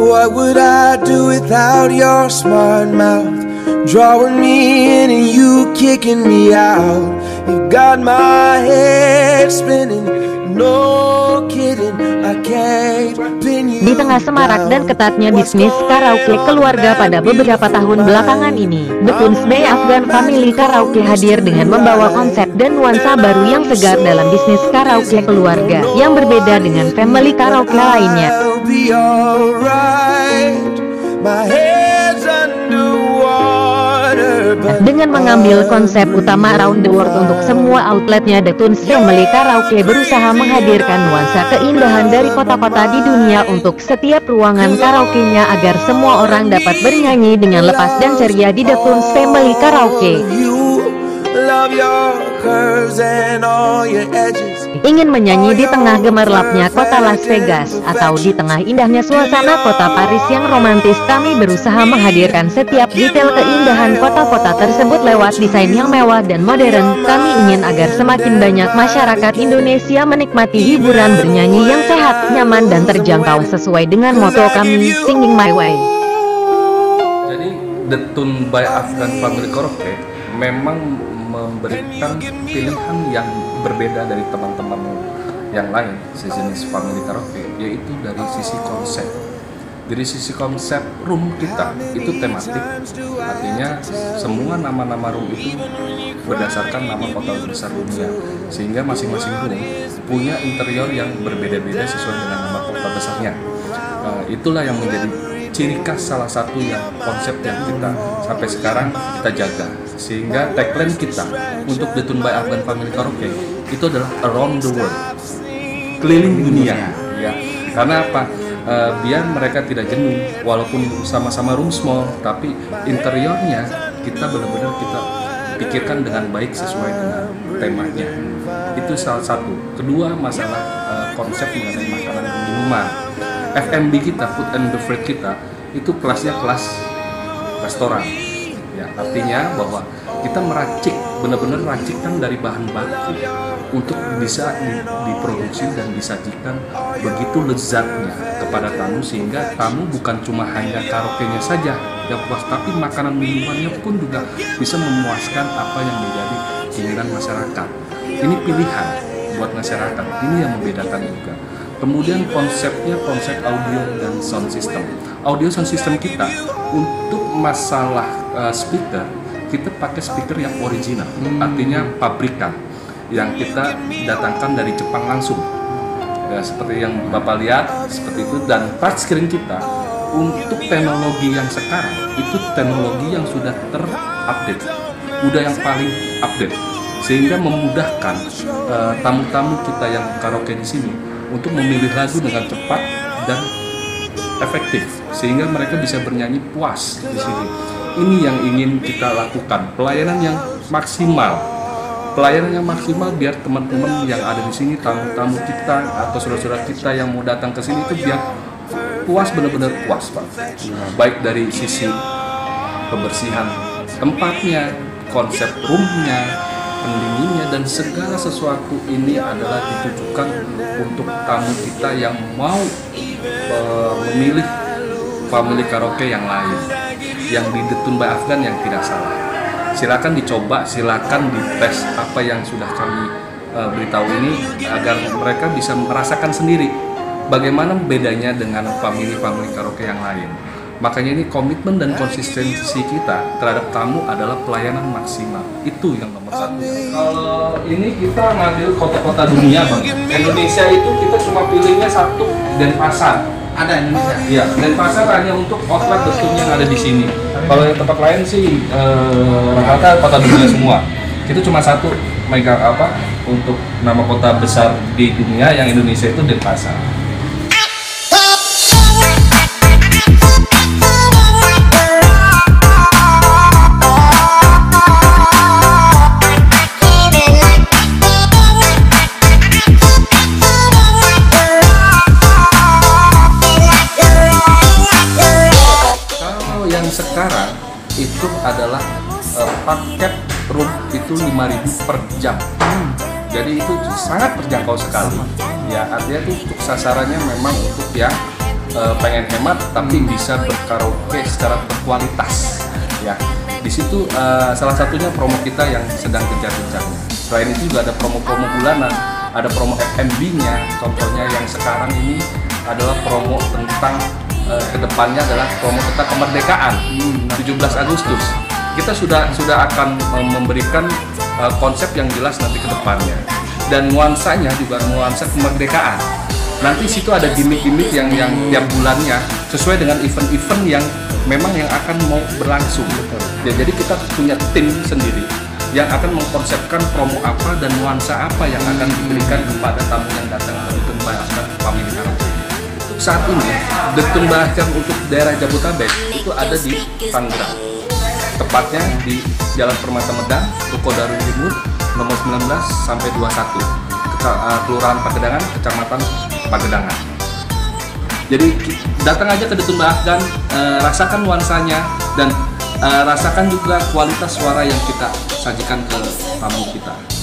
What would I do without your smart mouth? Drawing me in and you kicking me out. You got my head spinning. No kidding, I can't pin you. Di tengah semarak dan ketatnya bisnis karaoke keluarga pada beberapa tahun belakangan ini, The Tunes by Afgan Family Karaoke hadir dengan membawa konsep dan nuansa baru yang segar dalam bisnis karaoke keluarga yang berbeda dengan family karaoke lainnya. I'll be alright. My head's underwater, but Dengan mengambil konsep utama Around the World untuk semua outletnya, The Tunes Family Karaoke berusaha menghadirkan nuansa keindahan dari kota-kota di dunia untuk setiap ruangan karaoke-nya agar semua orang dapat bernyanyi dengan lepas dan ceria di The Tunes Family Karaoke. you love your curves and all your edges. Ingin menyanyi di tengah gemerlapnya kota Las Vegas atau di tengah indahnya suasana kota Paris yang romantis, kami berusaha menghadirkan setiap detail keindahan kota-kota tersebut lewat desain yang mewah dan modern. Kami ingin agar semakin banyak masyarakat Indonesia menikmati hiburan bernyanyi yang sehat, nyaman, dan terjangkau sesuai dengan moto kami, Singing My Way. Jadi The Tunes by Afgan Family Karaoke memang memberikan pilihan yang berbeda dari teman-teman yang lain sejenis family karaoke, yaitu dari sisi konsep. Dari sisi konsep room kita itu tematik, artinya semua nama-nama room itu berdasarkan nama kota besar dunia, sehingga masing-masing room punya interior yang berbeda-beda sesuai dengan nama kota besarnya. Itulah yang menjadi ciri khas salah satu yang konsep yang kita sampai sekarang kita jaga, sehingga tagline kita untuk The Tunes by Afgan Family Karaoke itu adalah Around the World, keliling dunia ya. Karena apa? Biar mereka tidak jenuh, walaupun sama-sama room small, tapi interiornya kita benar-benar kita pikirkan dengan baik sesuai dengan temanya. Itu salah satu. Kedua, masalah konsep mengenai makanan dan minuman. F&B kita, food and beverage kita, itu kelasnya kelas restoran. Ya, artinya bahwa kita meracik, benar-benar racikan dari bahan baku untuk bisa diproduksi dan disajikan begitu lezatnya kepada tamu, sehingga tamu bukan cuma hanya karaoke-nya saja yang puas, tapi makanan minumannya pun juga bisa memuaskan apa yang menjadi keinginan masyarakat. Ini pilihan buat masyarakat, ini yang membedakan juga. Kemudian konsepnya konsep audio dan sound system. Audio sound system kita untuk masalah speaker, kita pakai speaker yang original, artinya pabrikan yang kita datangkan dari Jepang langsung. Ya, seperti yang Bapak lihat seperti itu. Dan touchscreen kita untuk teknologi yang sekarang itu teknologi yang sudah terupdate, udah yang paling update, sehingga memudahkan tamu-tamu kita yang karaoke di sini untuk memilih lagu dengan cepat dan efektif, sehingga mereka bisa bernyanyi puas di sini. Ini yang ingin kita lakukan, pelayanan yang maksimal. Pelayanan yang maksimal biar teman-teman yang ada di sini, tamu-tamu kita atau saudara-saudara kita yang mau datang ke sini itu biar puas, benar-benar puas, Pak. Baik dari sisi kebersihan tempatnya, konsep roomnya, pendinginnya, dan segala sesuatu ini adalah ditujukan untuk tamu kita yang mau memilih family karaoke yang lain, yang di The Tunes by Afgan yang tidak salah. Silakan dicoba, silakan dites apa yang sudah kami beritahu ini agar mereka bisa merasakan sendiri bagaimana bedanya dengan family karaoke yang lain. Makanya ini komitmen dan konsistensi kita terhadap tamu adalah pelayanan maksimal. Itu yang nomor satu. Kalau ini kita ngambil kota-kota dunia, Bang. Indonesia itu kita cuma pilihnya satu, Denpasar. Ada Indonesia? Iya, Denpasar hanya untuk outlet The Tunes yang ada di sini. Kalau yang tempat lain sih rata-rata kota dunia semua. Itu cuma satu megang untuk nama kota besar di dunia yang Indonesia itu Denpasar. Sekarang itu adalah paket room itu 5.000 per jam. Jadi itu sangat terjangkau sekali. Ya, artinya itu untuk sasarannya memang untuk yang pengen hemat tapi bisa berkaraoke secara berkualitas ya. Di situ salah satunya promo kita yang sedang gencar-gencarnya. Selain itu juga ada promo-promo bulanan, ada promo FMB-nya. Contohnya yang sekarang ini adalah promo tentang kedepannya adalah promo tentang kemerdekaan 17 Agustus. Kita sudah akan memberikan konsep yang jelas nanti ke depannya, dan nuansanya juga nuansa kemerdekaan. Nanti situ ada gimmick-gimmick yang tiap bulannya sesuai dengan event-event yang memang yang akan mau berlangsung. Ya, jadi kita punya tim sendiri yang akan mengkonsepkan promo apa dan nuansa apa yang akan diberikan kepada tamu yang datang ke Detun Bahkan Family Karaoke. Saat ini Detun Bahkan untuk daerah Jabodetabek itu ada di Tangerang, tepatnya di Jalan Permata Medang, Ruko Darul Timur, nomor 19 sampai 21, Kelurahan Pagedangan, Kecamatan Pagedangan. Jadi datang aja ke Detun Bahkan, rasakan nuansanya dan rasakan juga kualitas suara yang kita sajikan ke tamu kita.